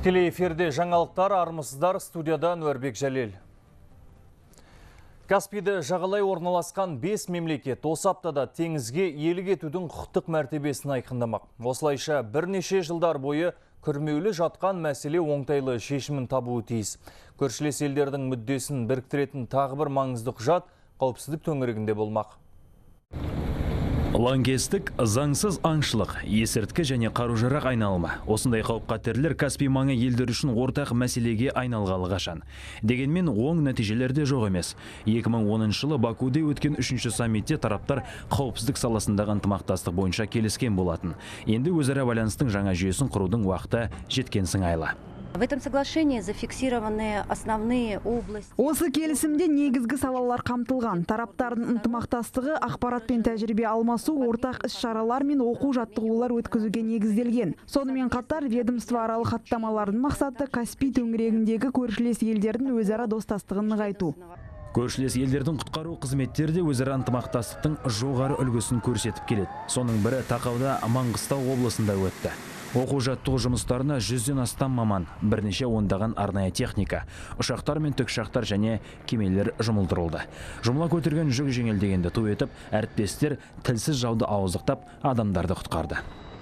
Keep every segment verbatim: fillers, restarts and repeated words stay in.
Тікелей эфирде жаңалықтар, армысыздар, студияда Нөрбек Жәлел. Каспийді жағалай орналасқан бес мемлекет осы аптада теңізге иелік етудің құқықтық мәртебесін айқындамақ. Осылайша бірнеше жылдар бойы күрмеулі жатқан мәселе оңтайлы шешімін табуы тиіс. Көршілес елдердің мүддесін біріктіретін тағы бір маңызды құжат қауіпсіздік төңірегінде болмақ. Лаңкестік, заңсыз аңшылық, есірткі және қару-жарақ айналымы. Осындай қауіп-қатерлер Каспий маңы елдер үшін ортақ мәселеге айналғалы қашан. Дегенмен оң нәтижелерде жоқ емес. екі мың оныншы жылы Бакуде өткен үшінші саммитте тараптар қауіпсіздік саласындағы ынтымақтастық бойынша келіскен болатын. Енді өзара байланыстың жаңа жүйесін құрудың уақыты жеткен сыңайлы. В этом соглашении зафиксированы основные области. Осы келісімде негізгі салалар қамтылған. Тараптардың ынтымақтастығы, ақпарат пен тәжірибе алмасу, ортақ іс-шаралар мен оқу-жаттығулар өткізуге негізделген. Сонымен қатар ведомствоаралық хаттамалардың мақсаты Каспий төңірегіндегі көршілес елдердің өзара достастығын нығайту. Көршілес елдердің құтқару қызметтері де өзара ынтымақтастықтың жоғары үлгісін көрсетіп келеді. Соның бірі тақауда Маңғыстау облысында өтті. Оқу-жаттығу жұмыстарына жүзден астам маман, бірнеше ондаған арнайы техника, ұшақтар мен тікұшақтар және кемелер жұмылдырылды. Жұмыла көтерген жүк жеңілдегенді ту етіп, әріптестер тілсіз жауды ауыздықтап, адамдарды құтқарды.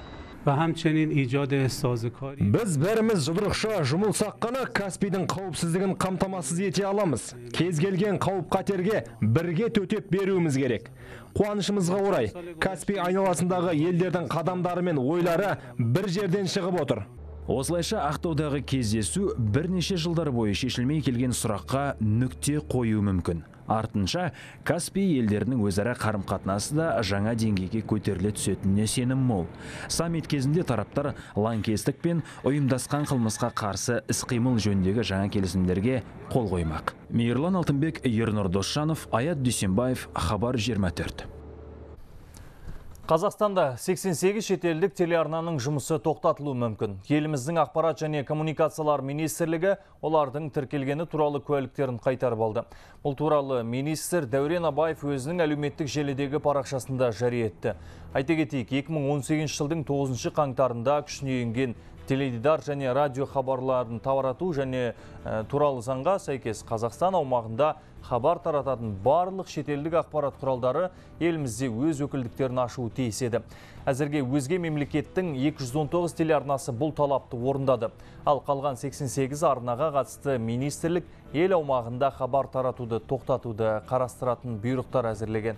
Біз бәріміз жұдырықша жұмылсақ қана Каспийдің қауіпсіздігін қамтамасыз ете аламыз. Кез келген қауіп-қатерге бірге төтеп беруіміз керек. Қуанышымызға орай, Каспий айналасындағы елдердің қадамдары мен ойлары бір жерден шығып отыр. Осылайша Ақтаудағы кездесу бірнеше жылдар бойы шешілмей келген сұраққа нүкте қою мүмкін. Артынша, Каспий елдерінің өзара қарым-қатынасы да жаңа деңгейге көтеріле түсетініне сенім мол. Саммит кезінде тараптар лаңкестік пен ұйымдасқан қылмысқа қарсы іс-қимыл жөніндегі жаңа келісімдерге қол қоймақ. Мейірлан Алтынбек, Ернұр Досжанов, Аят Дүйсенбаев, Хабар жиырма төрт. Қазақстанда сексен сегіз шетелдік телеарнаның жұмысы тоқтатылуы мүмкін. Еліміздің ақпарат және коммуникациялар министрлігі олардың тіркелгені туралы куәліктерін қайтарып алды. Бұл туралы министр Дәурен Абаев өзінің әлеуметтік желідегі парақшасында жария етті. Айта кетейік, екі мың он сегізінші жылдың тоғызыншы қаңтарында күшіне енген теледидар және радио хабарларын тарату және ә, туралы заңға сәйкес Қазақстан аумағында хабар тарататын барлық шетелдік ақпарат құралдары елімізде өз өкілдіктерін ашуы тиіс еді. Әзірге өзге мемлекеттің екі жүз он тоғыз телеарнасы бұл талапты орындады. Ал қалған сексен сегіз арнаға қатысты министрлік ел аумағында хабар таратуды тоқтатуды қарастыратын бұйрықтар әзірлеген.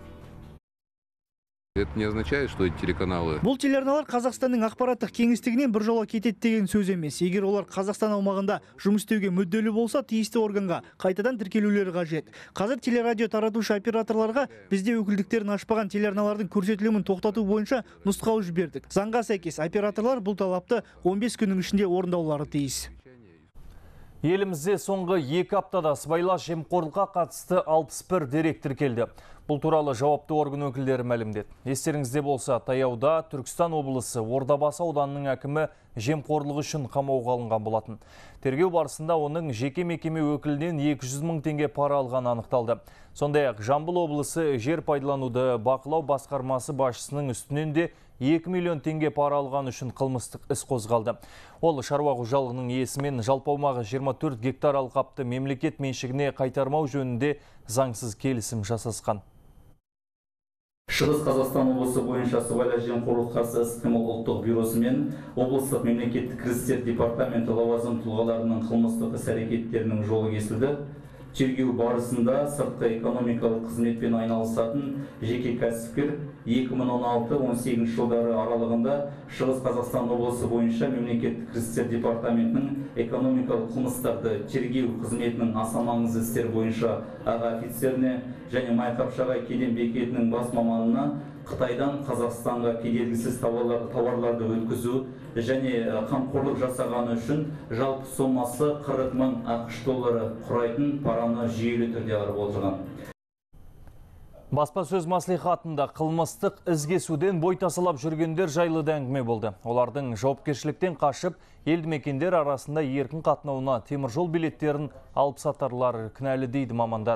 Это не означает, что эти телеканалы... Бұл телеарналар Қазақстанның ақпараттық кеңістігінен бір жола кетеді деген сөз емес. Егер олар Қазақстан аумағында жұмыс істеуге мүдделі болса, тиісті органға қайтадан тіркелулері қажет. Қазір телерадио таратушы операторларға бізде өкілдіктерін ашпаған телеарналардың көрсетілімін тоқтату бойынша нұсқау жібердік. Заңға сәйкес операторлар бұл талапты он бес күннің ішінде орындаулары тиіс. Елімізде соңғы екі аптада сыбайлас жемқорлыққа қатысты алпыс бір дерек тіркелді. Бұл туралы жауапты орган өкілдері мәлімдеді. Естеріңізде болса, таяуда Түркістан облысы Ордабасы ауданының әкімі жемқорлығы үшін қамауға алынған болатын. Тергеу барысында оның жеке мекеме өкілінен екі жүз мың теңге пара алған анықталды. Сондай-ақ Жамбыл облысы жер пайдалануды бақылау басқармасы басшысының үстінен де екі миллион теңге пара алған үшін қылмыстық іс қозғалды. Ол шаруа қожалығының иесімен жалпы аумағы жиырма төрт гектар алқапты мемлекет меншігіне қайтармау жөнінде заңсыз келісім жасасқан. Шығыс Қазақстан облысы бойынша сыбайлас жемқорлыққа қарсы іс-қимыл ұлттық бюросы мен облыстық мемлекеттік кірістер департаменті лауазым тұлғаларының қылмыстық іс-әрекеттерінің жолы кесілді. Тергеу барысында сыртқы экономикалық қызметпен айналысатын жеке кәсіпкер екі мың он алты он сегізінші жылдары аралығында Шығыс Қазақстан облысы бойынша мемлекеттік кірістер департаментінің экономикалық қылмыстарды тергеу қызметінің аса маңызды істер бойынша аға офицеріне және Майқапшағай кеден бекетінің бас маманына Қытайдан Қазақстанға кедергісіз тауарларды өткізу және қамқорлық жасағаны үшін жалпы сомасы қырық мың ақш доллары құрайтын параны жүйелі түрде алып отырған. Баспасөз мәслихатында қылмыстық ізгесуден бой тасалап жүргендер жайлы да әңгіме болды. Олардың жауапкершіліктен қашып, елді мекендер арасында еркін қатынауына теміржол билеттерін алып сатарлар кінәлі дейді мамандар.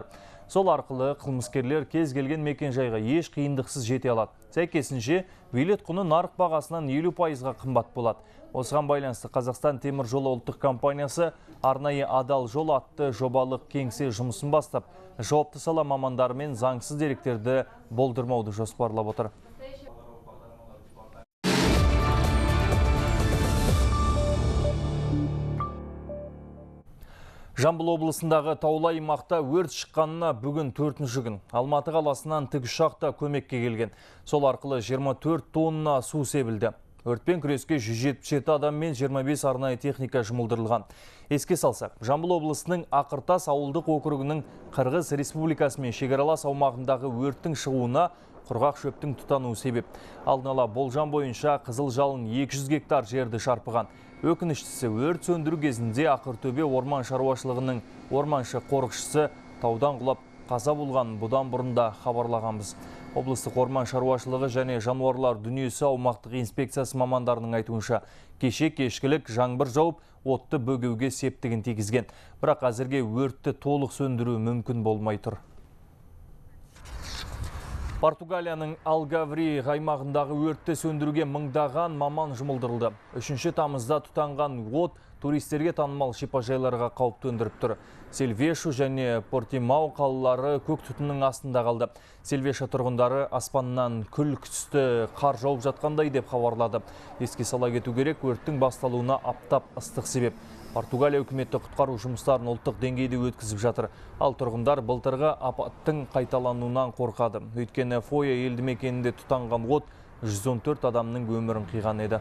Сол арқылы қылмыскерлер кез келген мекен жайға еш қиындықсыз жете алады. Сәйкесінше, билет құны нарық бағасынан елу пайызға қымбат болады. Осыған байланысты Қазақстан темір жолы ұлттық компаниясы арнайы адал жол атты жобалық кеңсе жұмысын бастап, жауапты сала мамандарымен заңсыз деректерді болдырмауды жоспарлап отыр. Жамбыл облысындағы таулы аймақта өрт шыққанына бүгін төртінші күн. Алматы қаласынан тікұшақта көмекке келген. Сол арқылы жиырма төрт тонна су себілді. Өртпен күреске жүз жетпіс жеті адам мен жиырма бес арнайы техника жұмылдырылған. Еске салсақ, Жамбыл облысының Ақыртас ауылдық округінің Қырғыз Республикасымен шекаралас аумағындағы өрттің шығуына құрғақ шөптің тұтануы себеп. Алдын ала болжам бойынша қызыл жалын екі жүз гектар жерді шарпыған. Өкініштісі, өрт сөндіру кезінде Ақыртөбе орман шаруашылығының орманшы қорықшысы таудан құлап қаза болған, бұдан бұрында хабарлағанбыз. Облыстық орман шаруашылығы және жануарлар дүниесі аумақтық инспекциясы мамандарының айтуынша, кеше кешкілік жаңбыр жауып, отты бөгеуге септігін тигізген. Бірақ әзірге өртті толық сөндіру мүмкін болмай тұр. Португалияның Алгаври аймағындағы өртті сөндіруге мыңдаған маман жұмылдырылды. үшінші тамызда тұтанған от туристерге танымал шипажайларға қауіп төндіріп тұр. Селвешу және Портимау қалалары көк түтіннің астында қалды. Селвеша тұрғындары аспаннан күл түсті қар жауып жатқандай деп хабарлады. Еске сала кету керек, өрттің басталуына аптап ыстық себеп. Португалия үкіметі құтқару жұмыстарын ұлттық деңгейде өткізіп жатыр. Ал тұрғындар былтырғы апаттың қайталануынан қорқады. Өйткені Фоя елді мекенінде тұтанған от жүз он төрт адамның өмірін қиған еді.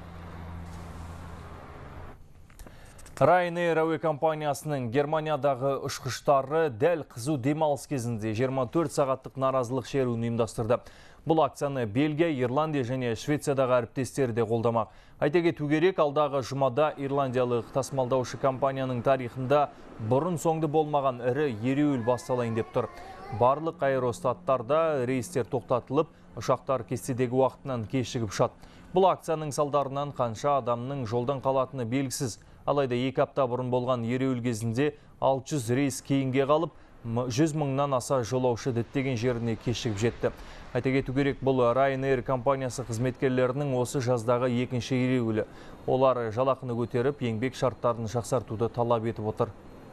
Ryanair әуе компаниясының Германиядағы ұшқыштары дәл қызу демалыс кезінде жиырма төрт сағаттық наразылық шеруін ұйымдастырды. Бұл акцияны Бельгия, Ирландия және Швециядағы әріптестері де қолдамақ. Айта кету керек, алдағы жұмада ирландиялық тасымалдаушы компанияның тарихында бұрын соңды болмаған ірі ереуіл басталайын деп тұр. Барлық аэростаттарда рейстер тоқтатылып, ұшақтар кестедегі уақытынан кешігіп ұшады. Бұл акцияның салдарынан қанша адамның жолдан қалатыны белгісіз. Алайда екі апта бұрын болған ереуіл кезінде алты жүз рейс кейінге қалып, жүз мыңнан аса жолаушы діттеген жеріне кешігіп жетті. Айта кету керек, бұл Ryanair компаниясы қызметкерлерінің осы жаздағы екінші ереуілі. Олар жалақыны көтеріп, еңбек шарттарын жақсартуды талап етіп отыр.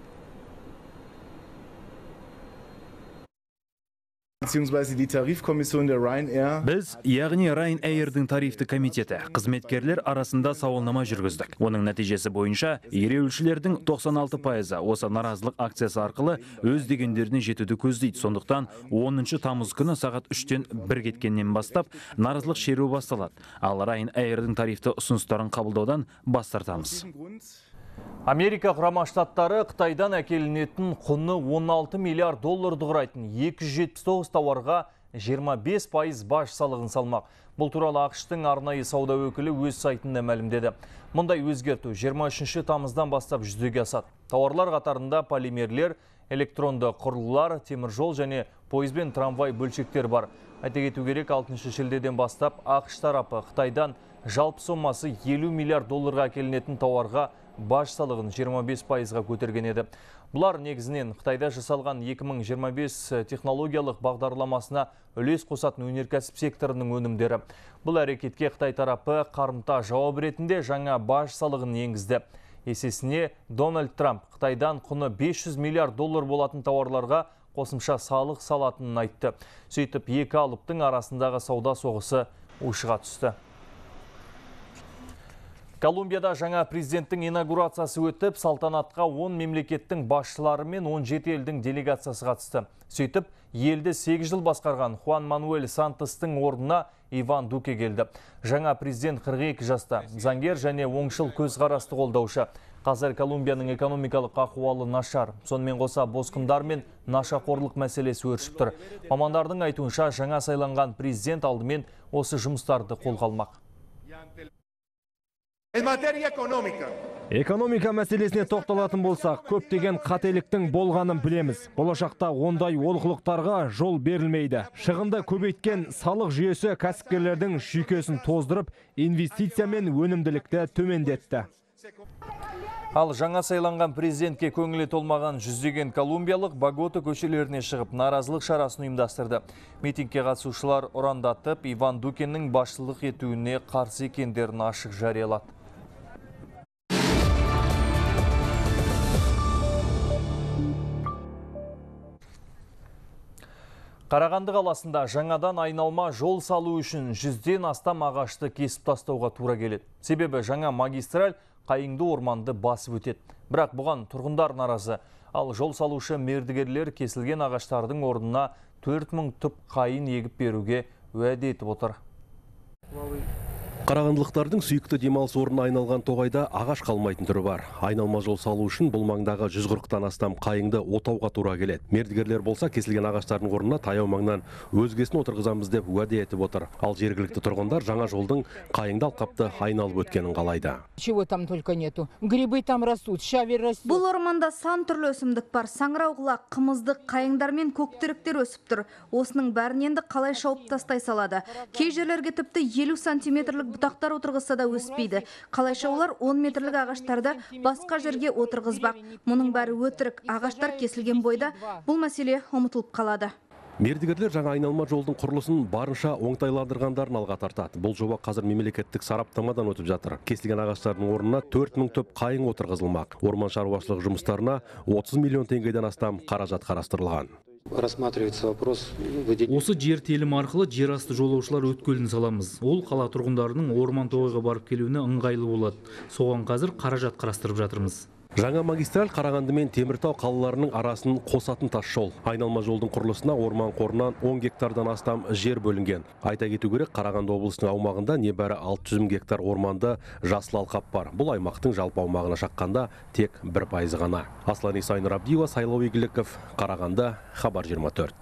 Біз, яғни Ryanair'дің тарифті комитеті, қызметкерлер арасында сауалнама жүргіздік. Оның нәтижесі бойынша, ереуілшілердің тоқсан алты пайызы осы наразылық акциясы арқылы өз дегендеріне жетуді көздейді. Сондықтан оныншы тамыз күні сағат үштен бір кеткеннен бастап наразылық шеруі басталады. Ал Ryanair'дің тарифті ұсыныстарын қабылдаудан бас тартамыз. Америка құрама штаттары Қытайдан әкелінетін құны он алты миллиард долларды құрайтын екі жүз жетпіс тоғыз тауарға жиырма бес пайыз баж салығын салмақ. Бұл туралы ақш-тың арнайы сауда өкілі өз сайтында мәлімдеді. Мұндай өзгерту жиырма үшінші тамыздан бастап жүзеге асады. Тауарлар қатарында полимерлер, электронды құрылғылар, теміржол және пойыз бен трамвай бөлшектер бар. Айта кету керек, алтыншы шілдеден бастап ақш тарапы Қытайдан жалпы сомасы елу миллиард долларға әкелінетін тауарға баж салығын жиырма бес пайызға көтерген еді. Бұлар негізінен Қытайда жасалған екі мың жиырма бес технологиялық бағдарламасына үлес қосатын өнеркәсіп секторының өнімдері. Бұл әрекетке Қытай тарапы қарымта жауап ретінде жаңа баж салығын енгізді. Есесіне Дональд Трамп Қытайдан құны бес жүз миллиард доллар болатын тауарларға қосымша салық салатынын айтты. Сөйтіп, екі алыптың арасындағы сауда соғысы ушыға түсті. Колумбияда жаңа президенттің инаугурациясы өтіп, салтанатқа он мемлекеттің басшылары мен он жеті елдің делегациясы қатысты. Сөйтіп, елді сегіз жыл басқарған Хуан Мануэль Сантостың орнына Иван Дуке келді. Жаңа президент қырық екі жаста, заңгер және оңшыл көзқарасты қолдаушы. Қазір Колумбияның экономикалық ахуалы нашар. Сонымен қоса босқындар мен нашақорлық мәселесі өршіп тұр. Мамандардың айтуынша, жаңа сайланған президент алдымен осы жұмыстарды қолға алмақ. Экономика мәселесіне тоқталатын болсақ, көптеген қателіктің болғанын білеміз. Болашақта ондай олқылықтарға жол берілмейді. Шығынды көбейткен салық жүйесі кәсіпкерлердің жүйкесін тоздырып, инвестиция мен өнімділікті төмендетті. Ал жаңа сайланған президентке көңілі толмаған жүздеген колумбиялық Богота көшелеріне шығып наразылық шарасын ұйымдастырды. Митингке қатысушылар ұрандатып, Иван Дукенің басшылық етуіне қарсы екендерін ашық жариялады. Қарағанды қаласында жаңадан айналма жол салу үшін жүзден астам ағашты кесіп тастауға тура келеді. Себебі жаңа магистраль қайыңды орманды басып өтеді. Бірақ бұған тұрғындар наразы. Ал жол салушы мердігерлер кесілген ағаштардың орнына төрт мың түп қайын егіп беруге уәде етіп отыр. Қарағандылықтардың сүйікті демалыс орнына айналған тоғайда ағаш қалмайтын түрі бар. Айналма жол салу үшін бұл маңдағы жүз қырықтан астам қайыңды отауға тура келеді. Мердігерлер болса кесілген ағаштардың орнына таяу маңнан өзгесін отырғызамыз деп уәде етіп отыр. Ал жергілікті тұрғындар жаңа жолдың қайыңды алқапты айналып өткенін қалайды. Чего там только нету. Грибы там растут, шавер растет. Бұл орманда сан түрлі өсімдік бар. Саңырауқұлақ, қымыздық, қайыңдар мен көктүріктер өсіп тұр. Осының бәрін енді қалай шауып тастай салады. Кей жерлерге тіпті елу сантиметрлік бұтақтар отырғызса да өспейді. Қалайша олар он метрлік ағаштарды басқа жерге отырғызбақ. Мұның бәрі өтірік. Ағаштар кесілген бойда бұл мәселе ұмытылып қалады. Мердігерлер жаңа айналма жолдың құрылысын барынша оңтайландырғандарын алға тартады. Бұл жоба қазір мемлекеттік сараптамадан өтіп жатыр. Кесілген ағаштардың орнына төрт мың түп қайың отырғызылмақ. Орман шаруашылық жұмыстарына отыз миллион теңгеден астам қаражат қарастырылған. Рассматривается вопрос. Осы жер телімі арқылы жер асты жолаушылар өткелін саламыз. Ол қала тұрғындарының орман тоғайға барып келуіне ыңғайлы болады. Соған қазір қаражат қарастырып жатырмыз. Жаңа магистраль Қарағанды мен Теміртау қалаларының арасын қосатын тас жол. Айналма жолдың құрылысына орман қорынан он гектардан астам жер бөлінген. Айта кету керек, Қарағанды облысының аумағында небәрі алты жүз мың гектар орманды жасыл алқап бар. Бұл аймақтың жалпы аумағына шаққанда тек бір пайызы ғана. Аслан Исайнұр Абдиева, Сайлау Игіліков, Қарағанды, Хабар жиырма төрт.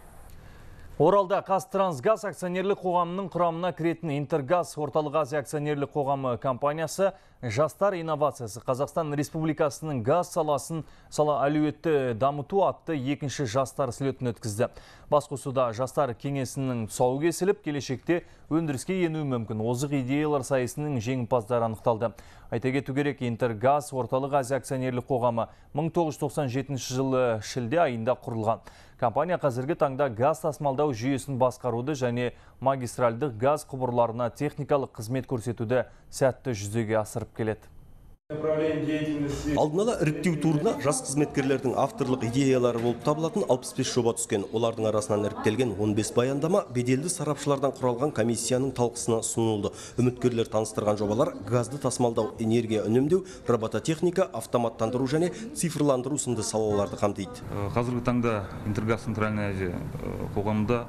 Оралда Қазтрансгаз акционерлік қоғамының құрамына кіретін Интергаз Орталық Азия акционерлік қоғамы компаниясы Жастар инновациясы Қазақстан Республикасының газ саласын сала әлеуетті дамыту атты екінші жастар слетін өткізді. Басқосуда жастар кеңесінің тұсауы кесіліп, келешекте өндіріске ену мүмкін озық идеялар сайысының жеңімпаздары анықталды. Айта кету керек, Интергаз Орталық Азия акционерлік қоғамы мың тоғыз жүз тоқсан жетінші жылы шілде айында құрылған. Компания қазіргі таңда газ тасымалдау жүйесін басқаруды және магистральдық газ құбырларына техникалық қызмет көрсетуді сәтті жүзеге асырып келеді. Алдын ала іріктеу турына жас қызметкерлердің авторлық идеялары болып табылатын алпыс бес жоба түскен. Олардың арасынан іріктелген он бес баяндама беделді сарапшылардан құралған комиссияның талқысына сұнылды. Үміткерлер таныстырған жобалар газды тасымалдау, энергия үнемдеу, робототехника, автоматтандыру және цифрландыру сынды салаларды қамтиды. Қазіргі таңда Интергаз Центральная Азия қоғамында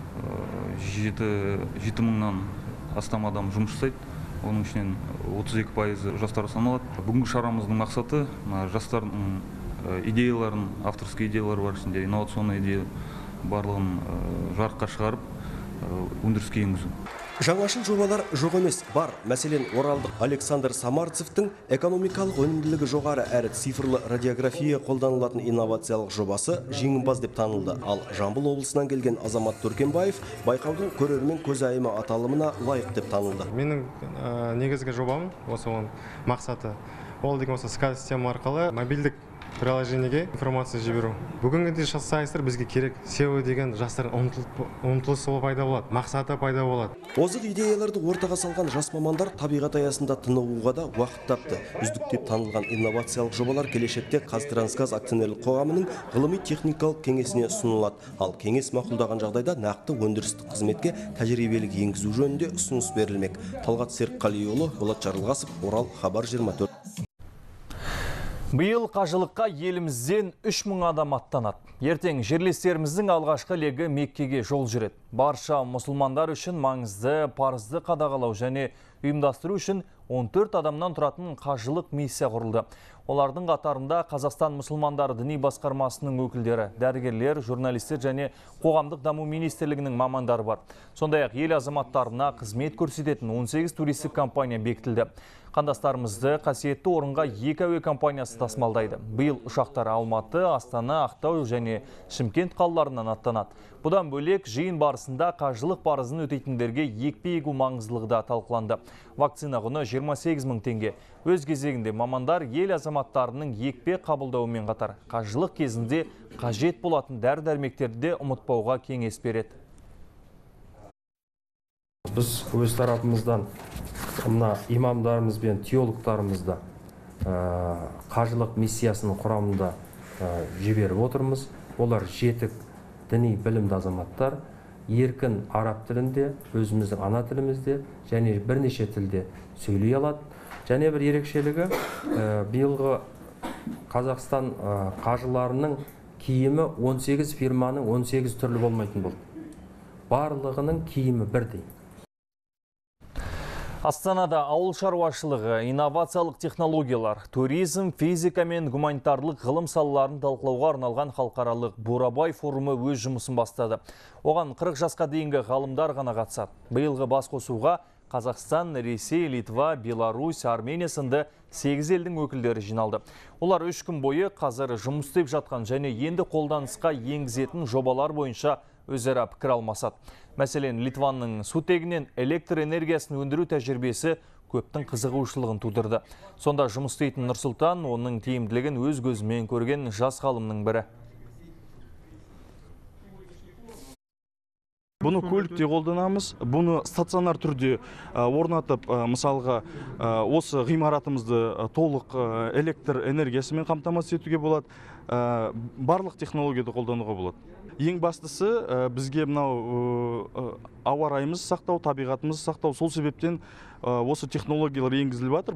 жеті мыңнан астам адам жұмыс жасайды. Оның ішінен отыз екі пайызы жастар саналады. Бүгінгі шарамыздың мақсаты жастардың идеяларын, авторский идеялар бар ішінде, инновационный идея барлығын жарыққа шығарып, өндіріске енгізу. Жаңашыл жобалар жоқ емес, бар. Мәселен, оралдық Александр Самарцевтің экономикалық өнімділігі жоғары әрі цифрлы радиография қолданылатын инновациялық жобасы жеңімпаз деп танылды. Ал Жамбыл облысынан келген Азамат Төркенбаев байқаудың көрермен көзайымы аталымына лайық деп танылды. Менің негізгі жобам, осы оның мақсаты, ол деген осы скат система арқылы мобильдік приложениеге информация жіберу. Бүгінгі сайыстар бізге керек. сео деген жастардың ұмтылысы пайда болады, мақсаты пайда болады. Озық идеяларды ортаға салған жас мамандар табиғат аясында тынығуға да уақыт тапты. Үздік деп танылған инновациялық жобалар келешекте Қазтрансгаз акционерлік қоғамының ғылыми техникалық кеңесіне ұсынылады. Ал кеңес мақұлдаған жағдайда нақты өндірістік қызметке тәжірибелік енгізу жөнінде ұсыныс берілмек. Талғат Серікқалиұлы, Болат Жарылғасов, Орал, Хабар жиырма төрт. Биыл қажылыққа елімізден үш мың адам аттанады. Ертең жерлестеріміздің алғашқы легі Меккеге жол жүреді. Барша мұсылмандар үшін маңызды парызды қадағалау және ұйымдастыру үшін он төрт адамнан тұратын қажылық миссия құрылды. Олардың қатарында Қазақстан мұсылмандары діни басқармасының өкілдері, дәрігерлер, журналистер және қоғамдық даму министрлігінің мамандары бар. Сондай-ақ ел азаматтарына қызмет көрсететін он сегіз туристік компания бекітілді. Қандастарымызды қасиетті орынға екі әуе компаниясы тасымалдайды. Биыл ұшақтар Алматы, Астана, Ақтау және Шымкент қалаларынан аттанады. Бұдан бөлек жиын барысында барысында қажылық парызын өтейтіндерге екпе егу маңыздылығы да талқыланды. Вакцина құны жиырма сегіз мың теңге. Өз кезегінде мамандар ел азаматтарының екпе қабылдауымен қатар қажылық кезінде қажет болатын дәрі-дәрмектерді де ұмытпауға кеңес береді. Біз өз тарапымыздан мына имамдарымыз бен теологтарымызды қажылық миссиясының құрамында жіберіп отырмыз. Олар жетік діни білімді азаматтар, еркін араб тілінде, өзіміздің ана тілімізде және бірнеше тілде сөйлей алады. Және бір ерекшелігі, биылғы Қазақстан қажыларының киімі он сегіз фирманың он сегіз түрлі болмайтын болды. Барлығының киімі бірдей. Астанада ауыл шаруашылығы, инновациялық технологиялар, туризм, физика мен гуманитарлық ғылым салаларын талқылауға арналған халықаралық Бурабай форумы өз жұмысын бастады. Оған қырық жасқа дейінгі ғалымдар ғана қатысады. Биылғы басқосуға Қазақстан, Ресей, Литва, Беларусь, Армения сынды сегіз елдің өкілдері жиналды. Олар үш күн бойы қазір жұмыс істеп жатқан және енді қолданысқа енгізетін жобалар бойынша өзара пікір алмасады. Мәселен, Литваның сутегінен электр энергиясын өндіру тәжірибесі көптің қызығушылығын тудырды. Сонда жұмыс істейтін Нұрсұлтан оның тиімділігін өз көзімен көрген жас ғалымның бірі. Бұны көлікте қолданамыз, бұны стационар түрде орнатып, мысалға осы ғимаратымызды толық электр энергиясымен қамтамасыз етуге болады. Барлық технологияды қолдануға болады. Ең бастысы бізге мынау ауа райымызды сақтау, табиғатымызды сақтау, сол себептен осы технологиялар енгізіліп жатыр.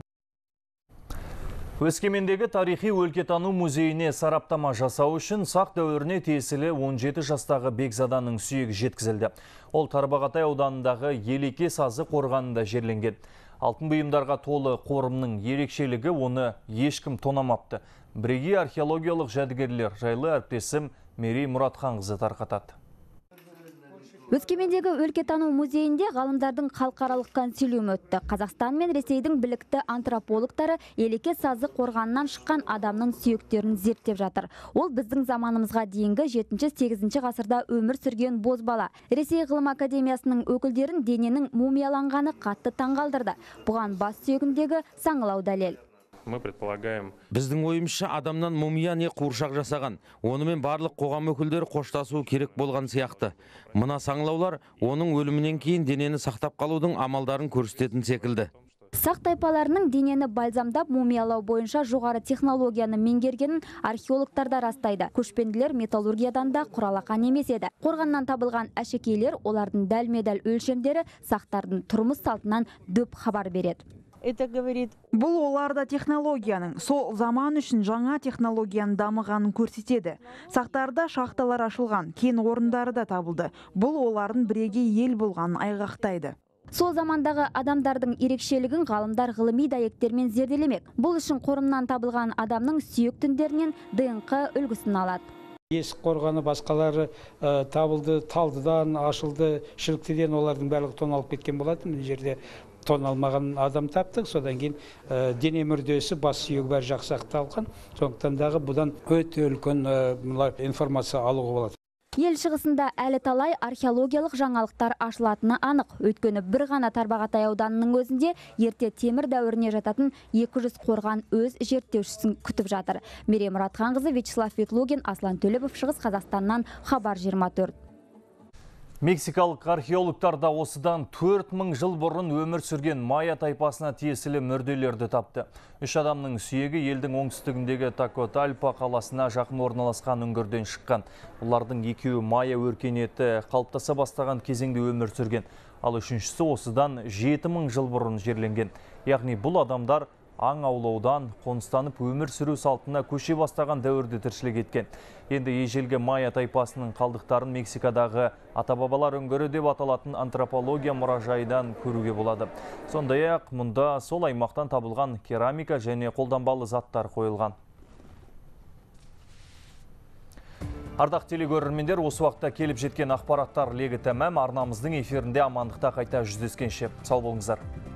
Өскемендегі тарихи өлкетану музейіне сараптама жасау үшін сақ дәуіріне тиесілі он жеті жастағы Бекзаданың сүйегі жеткізілді. Ол Тарбағатай ауданындағы Елеке сазы қорғанында жерленген. Алтын бұйымдарға толы қорымның ерекшелігі оны ешкім тонамапты. Бірегей археологиялық жәдігерлер жайлы әріптесім Мерей Мұратханқызы тарқатады. Өскемендегі өлкетану музейінде ғалымдардың халықаралық консилиум өтті. Қазақстан мен Ресейдің білікті антропологтары Елеке сазы қорғанынан шыққан адамның сүйектерін зерттеп жатыр. Ол біздің заманымызға дейінгі жетінші-сегізінші ғасырда өмір сүрген бозбала. Ресей ғылым академиясының өкілдерін дененің мумияланғаны қатты таңғалдырды. Бұған бас сүйегіндегі саңылау дәлел. Мы предполагаем. Біздің ойымызша адамнан мумия не қуыршақ жасаған. Онымен барлық қоғам өкілдері қоштасуы керек болған сияқты. Мына саңлаулар оның өлімінен кейін денені сақтап қалудың амалдарын көрсететін секілді. Сақ тайпаларының денені бальзамдап мумиялау бойынша жоғары технологияны меңгергенін археологтар да растайды. Көшпенділер металлургиядан да құралақан емес еді. Қорғаннан табылған әшекейлер, олардың дәлме-дәл өлшемдері сақтардың тұрмыс салтынан дөп хабар береді. Бұл оларда технологияның, сол заман үшін жаңа технологияның дамығанын көрсетеді. Сақтарда шахталар ашылған, кен орындары да табылды. Бұл олардың бірегей ел болғанын айғақтайды. Сол замандағы адамдардың ерекшелігін ғалымдар ғылыми дәйектермен зерделемек. Бұл үшін қорымнан табылған адамның сүйек тіндерінен ДНК үлгісін алады. Есік қорғаны басқалары табылды, талдыдан, ашылды, шіліктеден олардың барлығы тоналып кеткен болады. Мына жерде тоналмаған адам таптық, содан кейін дене мүрдесі, бас сүйегі бәрі жақсы сақталған. Сондықтан дағы бұдан өте үлкен информация алуға болады. Ел шығысында әлі талай археологиялық жаңалықтар ашылатыны анық. Өйткені бір ғана Тарбағатай ауданының өзінде ерте темір дәуіріне жататын екі жүз қорған өз зерттеушісін күтіп жатыр. Мерей Мұратханқызы, Вячеслав Ветлугин, Аслан Төлепов, Шығыс Қазақстаннан, Хабар жиырма төрт. Мексикалық археологтар да осыдан төрт мың жыл бұрын өмір сүрген майя тайпасына тиесілі мүрделерді тапты. Үш адамның сүйегі елдің оңтүстігіндегі Такотальпа қаласына жақын орналасқан үңгірден шыққан. Олардың екеуі майя өркениеті қалыптаса бастаған кезеңде өмір сүрген. Ал үшіншісі осыдан жеті мың жыл бұрын жерленген. Яғни бұл адамдар аң аулаудан қоныстанып өмір сүру салтына көше бастаған дәуірде тіршілік еткен. Енді ежелгі майя тайпасының қалдықтарын Мексикадағы ата-бабалар үңгірі деп аталатын антропология мұражайынан көруге болады. Сондай-ақ мұнда сол аймақтан табылған керамика және қолданбалы заттар қойылған. Ардақ телегөрермендер, осы уақытта келіп жеткен ақпараттар легі тәмам. Арнамыздың эфирінде амандықта қайта жүздескенше. Сау болыңыздар.